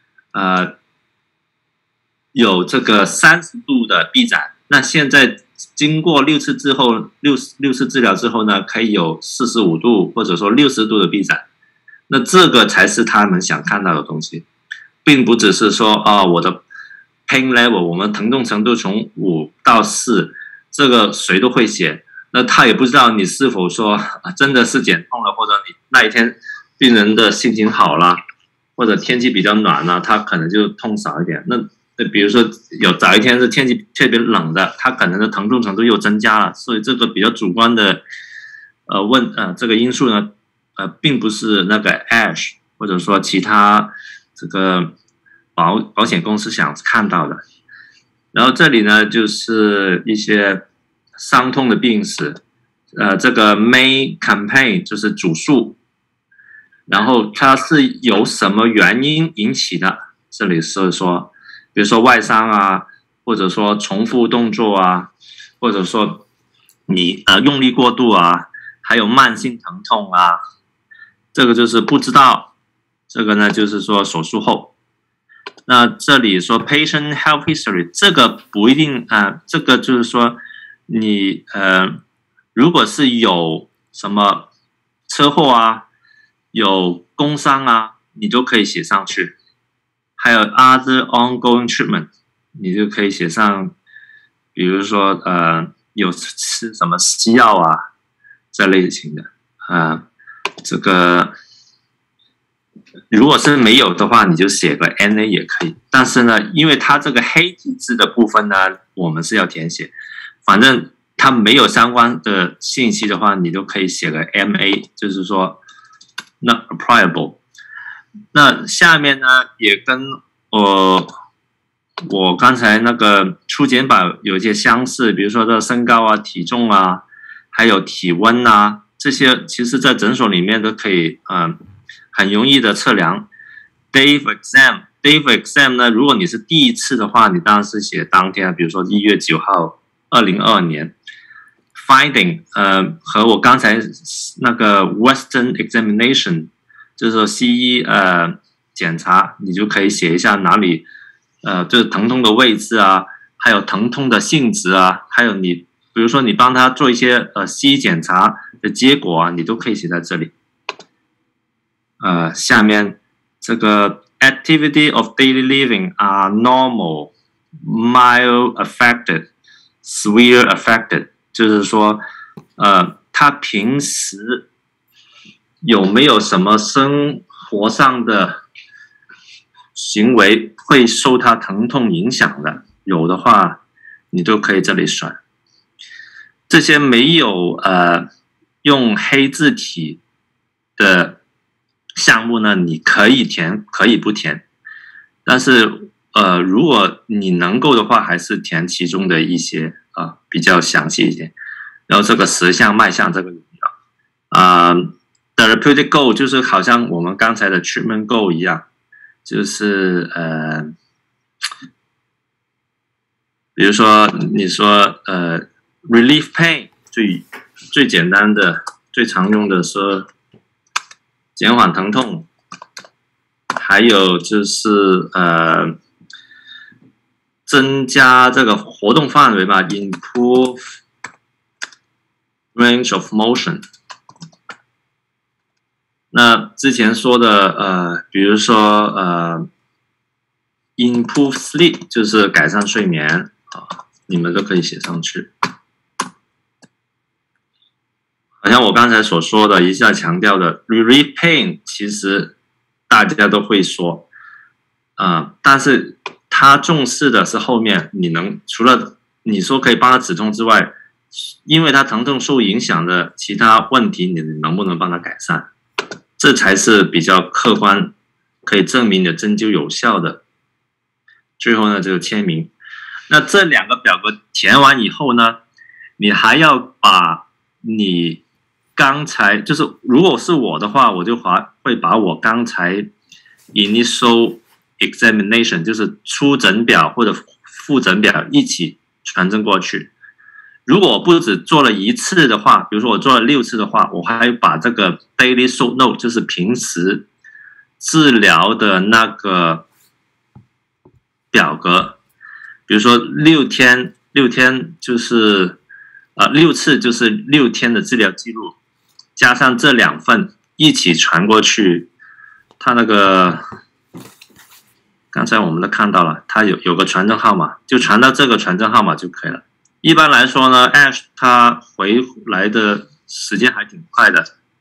有这个30度的臂展，那现在经过6次之后，6次治疗之后呢，可以有45度或者说60度的臂展，那这个才是他们想看到的东西，并不只是说我的 pain level， 我们疼痛程度从5到4，这个谁都会写，那他也不知道你是否说真的是减痛了，或者你那一天， 病人的心情好啦，或者天气比较暖啦，他可能就痛少一点。那比如说早一天是天气特别冷的，他可能的疼痛程度又增加了，所以这个比较主观的这个因素呢，并不是那个 ASH 或者说其他这个保险公司想看到的。然后这里呢就是一些伤痛的病史，这个 main campaign 就是主诉，然后它是由什么原因引起的？这里是说，比如说外伤啊，或者说重复动作啊，或者说你用力过度啊，还有慢性疼痛啊，这个就是不知道。这个呢就是说手术后。那这里说 patient health history 这个不一定这个就是说你如果是有什么车祸啊，有工伤啊，你都可以写上去。还有 other ongoing treatment 你就可以写上，比如说有吃什么西药啊这类型的这个如果是没有的话，你就写个 NA 也可以。但是呢，因为它这个黑体字的部分呢，我们是要填写。反正它没有相关的信息的话，你就可以写个 MA， 就是说 not applicable。那下面呢，也跟我刚才那个初检表有一些相似，比如说这身高啊、体重啊，还有体温啊，这些其实在诊所里面都可以很容易的测量。Day of exam 呢，如果你是第一次的话，你当然是写当天，比如说1月9号2022年。Finding 和我刚才那个 Western examination 就是说西医检查，你就可以写一下哪里就是疼痛的位置啊，还有疼痛的性质啊，还有你比如说你帮他做一些西医检查的结果啊，你都可以写在这里。下面这个 activity of daily living are normal, mild affected, severe affected， 就是说他平时有没有什么生活上的行为会受他疼痛影响的，有的话你都可以这里选。这些没有用黑字体的项目呢，你可以填，可以不填。但是如果你能够的话，还是填其中的一些比较详细一点。然后这个10项迈向这个therapeutic goal 就是好像我们刚才的 treatment goal 一样，就是比如说你说relief pain 最简单的最常用的说减缓疼痛，还有就是增加这个活动范围嘛 improve range of motion。 那之前说的比如说improve sleep 就是改善睡眠你们都可以写上去。好像我刚才所说的一下强调的 relief pain 其实大家都会说但是他重视的是后面你能除了你说可以帮他止痛之外，因为他疼痛受影响的其他问题你能不能帮他改善，这才是比较客观可以证明你的针灸有效的。最后呢就是签名。那这2个表格填完以后呢，你还要把你刚才就是如果是我的话，我就会把我刚才 initial examination 就是初诊表或者复诊表一起传真过去。如果我不只做了1次的话，比如说我做了6次的话，我还把这个 daily short note 就是平时治疗的那个表格，比如说6天就是6次就是6天的治疗记录，加上这2份一起传过去。他那个刚才我们都看到了，他有个传真号码，就传到这个传真号码就可以了。一般来说呢 ，Ash 他回来的时间还挺快的，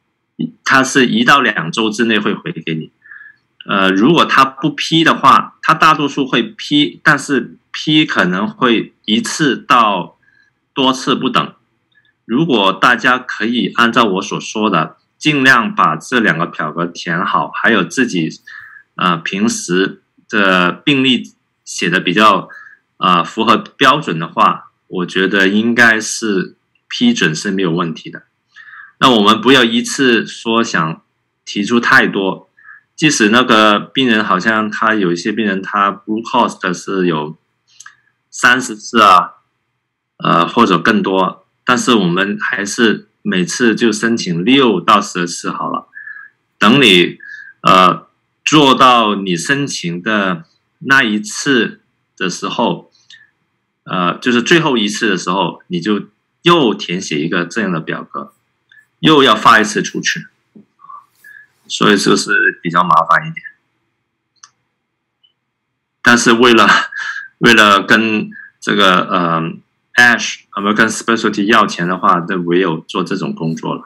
它是1到2周之内会回给你。如果他不批的话，他大多数会批，但是批可能会1次到多次不等。如果大家可以按照我所说的，尽量把这2个表格填好，还有自己平时的病历写的比较符合标准的话，我觉得应该是批准是没有问题的。那我们不要一次说想提出太多，即使那个病人好像他有一些病人他 Blue Cross 的是有30次或者更多，但是我们还是每次就申请6到10次好了。等你做到你申请的那一次的时候，就是最后一次的时候，你就又填写一个这样的表格，又要发一次出去，所以就是比较麻烦一点。但是为了跟这个ASH American Specialty 要钱的话，就唯有做这种工作了。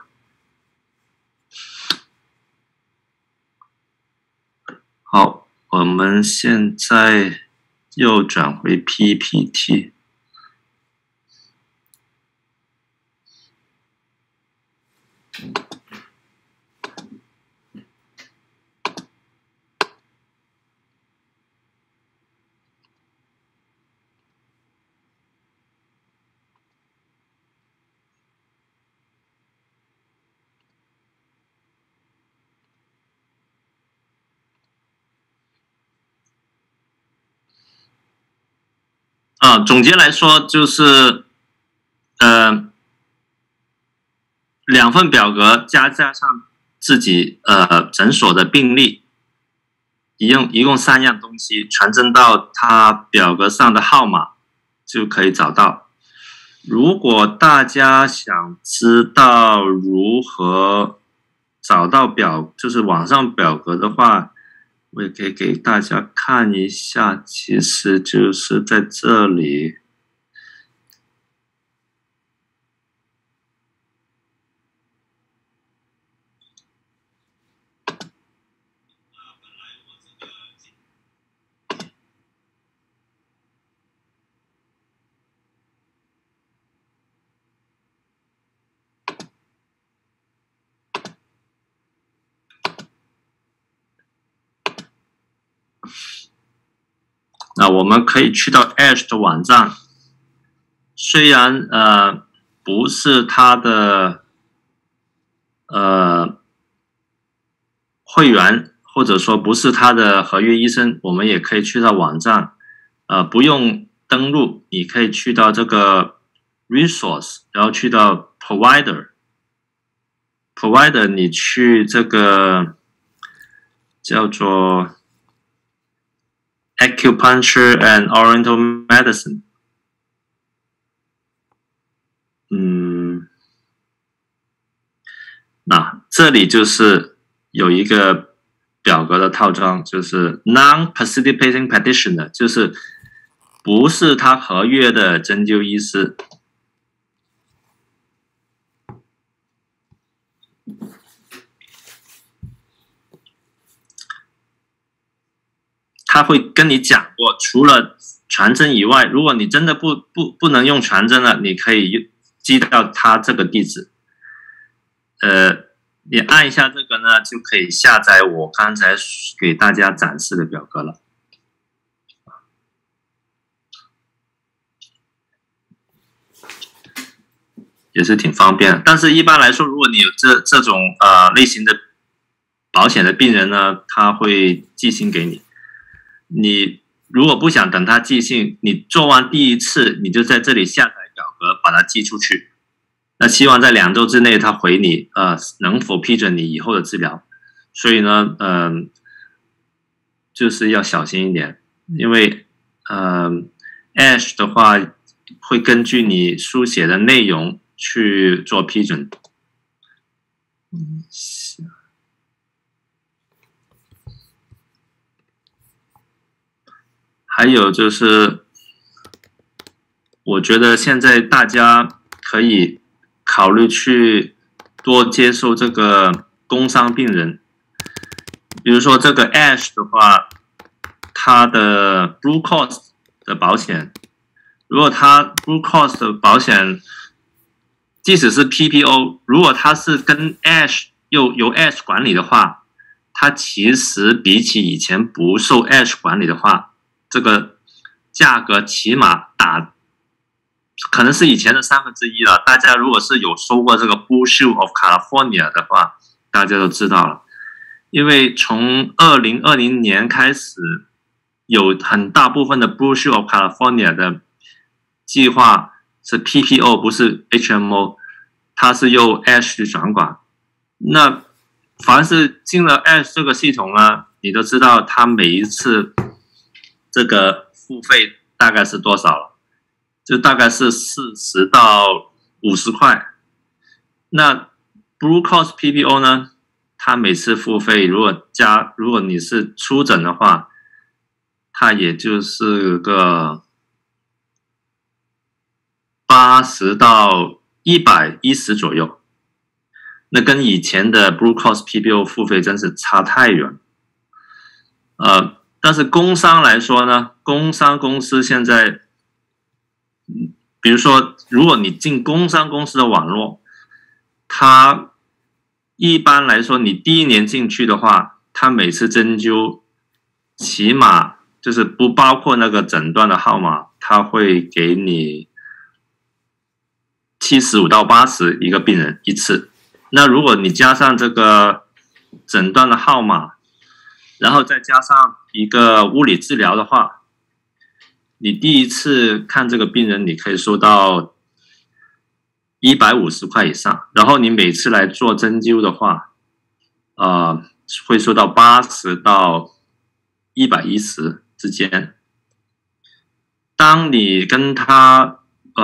好，我们现在又转回 PPT。总结来说就是2份表格加上自己诊所的病历，一共3样东西，传真到他表格上的号码就可以找到。如果大家想知道如何找到就是网上表格的话，我也可以给大家看一下，其实就是在这里。那我们可以去到 ASH 的网站，虽然不是他的会员，或者说不是他的合约医生，我们也可以去到网站，不用登录，你可以去到这个 resource， 然后去到 provider， 你去这个叫做Acupuncture and Oriental Medicine。那这里就是有一个表格的套装，就是 Non-Participating Practitioner， 就是不是他合约的针灸医师。他会跟你讲过，除了传真以外，如果你真的不能用传真了，你可以寄到他这个地址。你按一下这个呢，就可以下载我刚才给大家展示的表格了。也是挺方便的，但是一般来说，如果你有这种类型的保险的病人呢，他会寄信给你。你如果不想等他寄信，你做完第一次，你就在这里下载表格，把它寄出去。那希望在2周之内他回你，能否批准你以后的治疗。所以呢，就是要小心一点，因为ASH 的话会根据你书写的内容去做批准。还有就是，我觉得现在大家可以考虑去多接受这个工伤病人，比如说这个 Ash 的话，它的 Blue Cross 的保险，如果它 Blue Cross 的保险，即使是 PPO， 如果它是跟 Ash 由 Ash 管理的话，它其实比起以前不受 Ash 管理的话，这个价格起码可能是以前的1/3了。大家如果是有收过这个 Blue Shield of California 的话，大家都知道了。因为从2020年开始，有很大部分的 Blue Shield of California 的计划是 PPO， 不是 HMO， 它是由 Ash 去掌管。那凡是进了 Ash 这个系统呢，你都知道它每一次这个付费大概是多少了，就大概是40到50块。那 Blue Cross PPO 呢，它每次付费如果你是出诊的话，它也就是个80到110左右。那跟以前的 Blue Cross PPO 付费真是差太远。但是工伤来说呢，工伤公司现在，比如说如果你进工伤公司的网络，它一般来说你第1年进去的话，它每次针灸起码就是不包括那个诊断的号码，它会给你75到80一个病人一次。那如果你加上这个诊断的号码，然后再加上一个物理治疗的话，你第一次看这个病人，你可以收到150块以上，然后你每次来做针灸的话，会收到80到110之间。当你跟他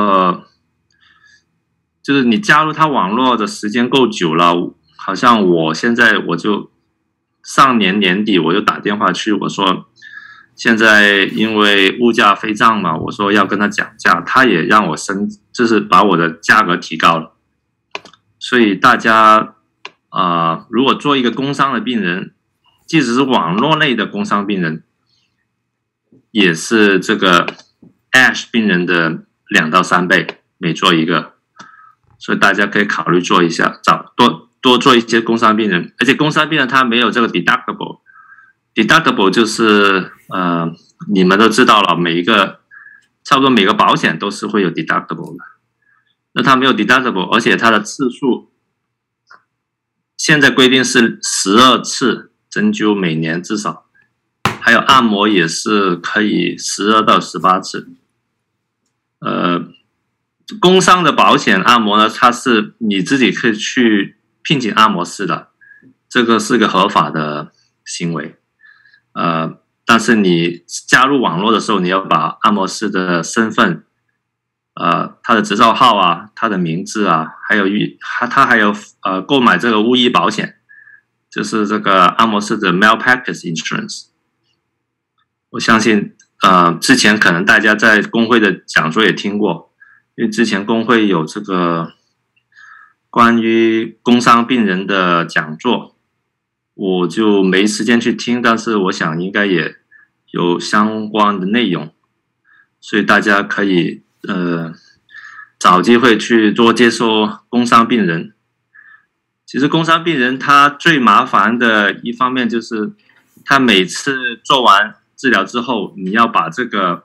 就是你加入他网络的时间够久了，好像我就上年年底我就打电话去，我说现在因为物价飞涨嘛，我说要跟他讲价，他也让我就是把我的价格提高了。所以大家如果做一个工伤的病人，即使是网络类的工伤病人，也是这个 Ash 病人的2到3倍，每做一个。所以大家可以考虑做一下，多做一些工伤病人，而且工伤病人他没有这个 deductible 就是你们都知道了，差不多每个保险都是会有 deductible 的。那他没有 deductible， 而且他的次数现在规定是12次针灸每年至少，还有按摩也是可以12到18次。工伤的保险按摩呢，它是你自己可以去聘请按摩师的，这个是个合法的行为。但是你加入网络的时候，你要把按摩师的身份、他的执照号啊、他的名字啊，他还有购买这个巫医保险，就是这个按摩师的 malpractice insurance。我相信之前可能大家在工会的讲座也听过。因为之前工会有这个关于工伤病人的讲座，我就没时间去听，但是我想应该也有相关的内容，所以大家可以找机会去多接受工伤病人。其实工伤病人他最麻烦的一方面就是他每次做完治疗之后，你要把这个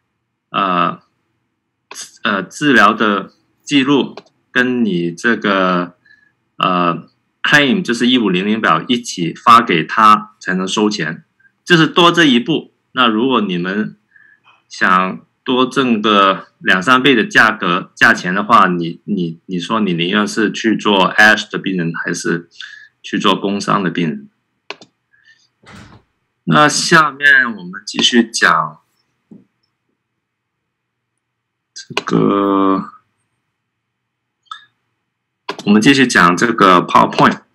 治疗的记录跟你这个claim 就是1500表一起发给他才能收钱，就是多这一步。那如果你们想多挣个2-3倍的价钱的话，你说你宁愿是去做 Ash 的病人，还是去做工伤的病人？那下面我们继续讲我们继续讲这个 PowerPoint。